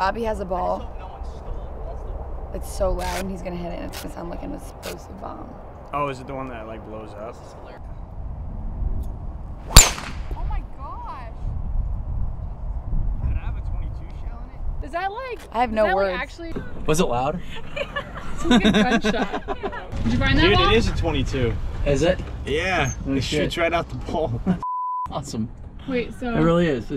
Bobby has a ball. It's so loud and he's gonna hit it and it's gonna sound like an explosive bomb. Oh, is it the one that like blows up? Oh my gosh. Did I have a 22 shell in it? Is that like... I have no words. Like actually... Was it loud? It's like a gunshot. Did you find that Dude, ball? it is a 22. Is it? Yeah, Oh, it shit. shoots right out the ball. Awesome. Wait, so... It really is.